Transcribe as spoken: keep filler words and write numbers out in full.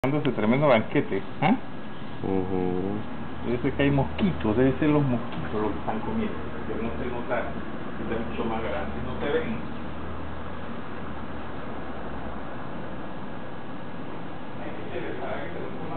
Ese tremendo banquete, ¿eh? Uh-huh. Debe ser que hay mosquitos, debe ser los mosquitos los que están comiendo, porque no se nota, está mucho más grande, no se ven. Hay que para que se lo